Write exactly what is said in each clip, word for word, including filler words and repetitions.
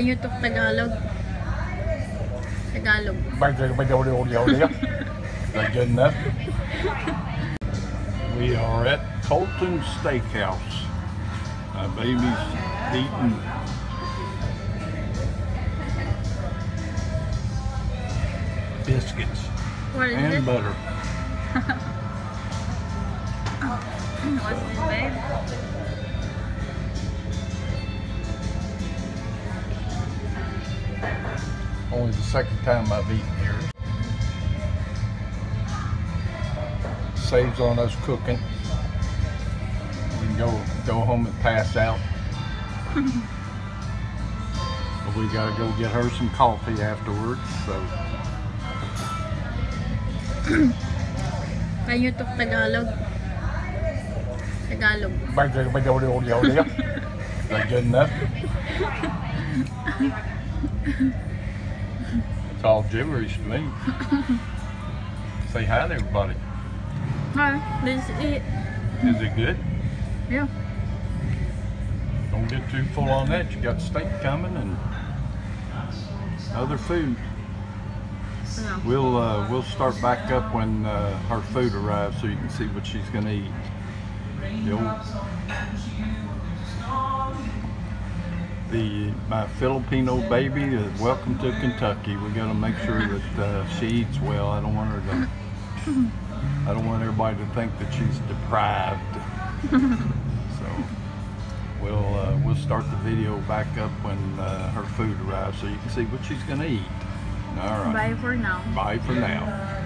Can you talk Tagalog? Tagalog. That good enough? We are at Colton Steakhouse. My baby's eating biscuits and it? butter. What's this, babe? Only the second time I've eaten here. Saves on us cooking. We can go go home and pass out. But we gotta go get her some coffee afterwards. So. Can you talk Tagalog? Tagalog. That good enough? It's all gibberish to me. Say hi to everybody. Hi, this is it. Is it good? Yeah. Don't get too full on that. You got steak coming and other food. Yeah. We'll uh, we'll start back up when uh, her food arrives, so you can see what she's gonna eat. The, old, the my Filipino baby, uh, welcome to Kentucky. We gotta make sure that uh, she eats well. I don't want her to. I don't want everybody to think that she's deprived. So we'll uh, we'll start the video back up when uh, her food arrives, so you can see what she's gonna eat. All right. Bye for now. Bye for now.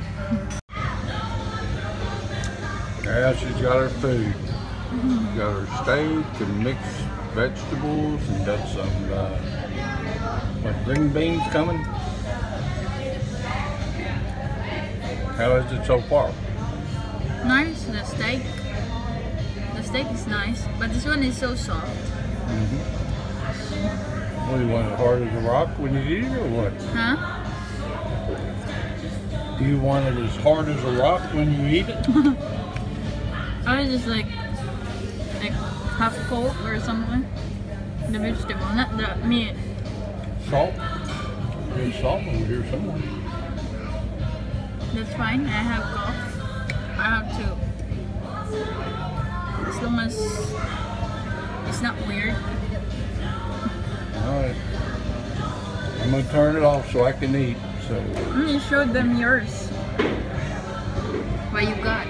Yeah, she's got her food. She's got her steak and mixed vegetables, and got some uh, what, green beans coming. How is it so far? Nice, the steak. The steak is nice, but this one is so soft. Mm-hmm. What, do you want it hard as a rock when you eat it, or what? Huh? Do you want it as hard as a rock when you eat it? I was just like, like half cold or something. The vegetable, not the meat. Salt? There's salt over here somewhere. That's fine. I have cough. I have to. As long as it's not weird. Alright. I'm gonna turn it off so I can eat. So You showed them yours. What you got?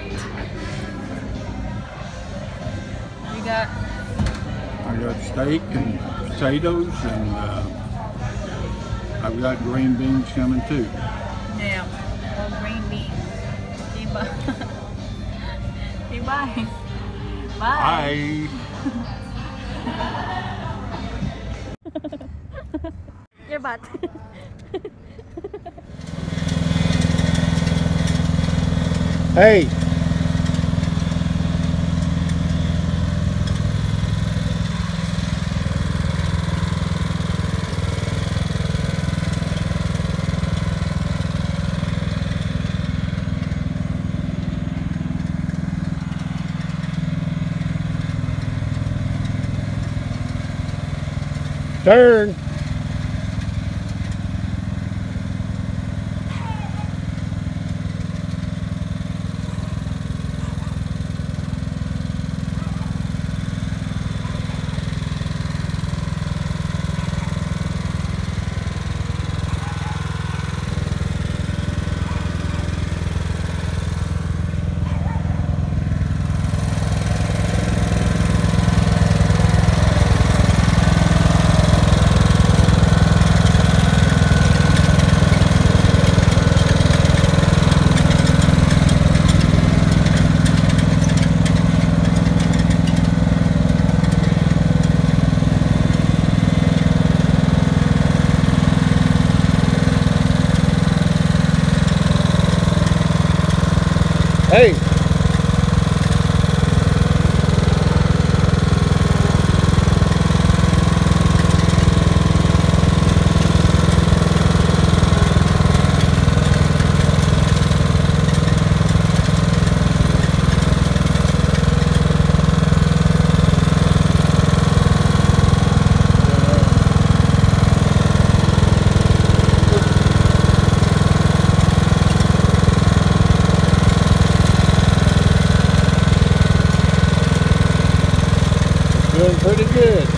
You got. I got steak and potatoes, and uh, I've got green beans coming too. Yeah. All green beans. Diba? Diba? Bye. Bye. Your butt. Hey. Turn. Hey. Pretty good.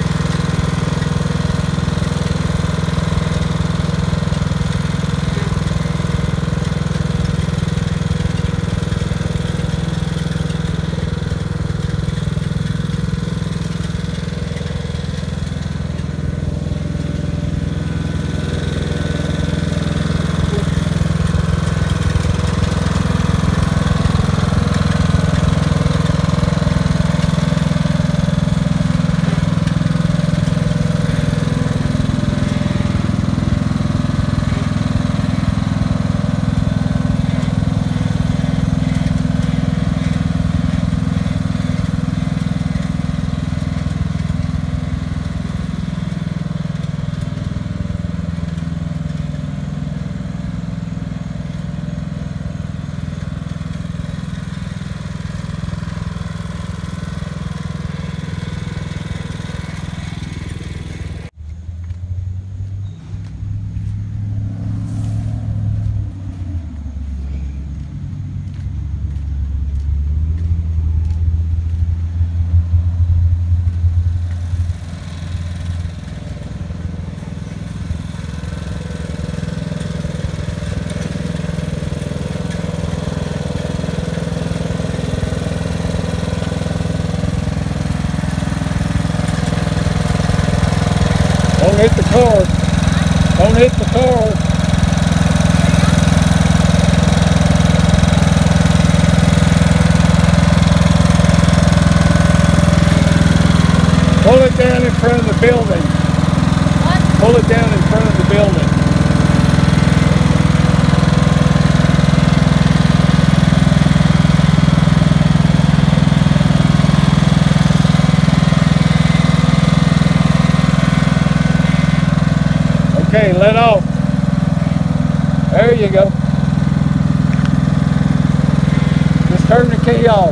Don't hit the car. Don't hit the car. Pull it down in front of the building. What? Pull it down in front of the building. Okay, let off. There you go. Just turn the key off.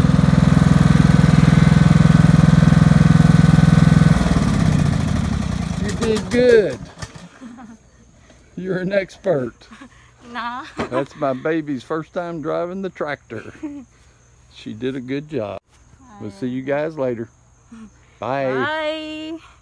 You did good. You're an expert. Nah. That's my baby's first time driving the tractor. She did a good job. We'll see you guys later. Bye. Bye.